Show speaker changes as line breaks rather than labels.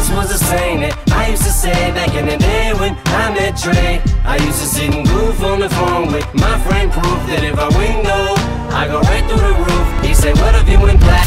was a saying that I used to say back in the day when I met Trey. I used to sit and goof on the phone with my friend Proof that if I win gold, I go right through the roof. He said, what if you win platinum?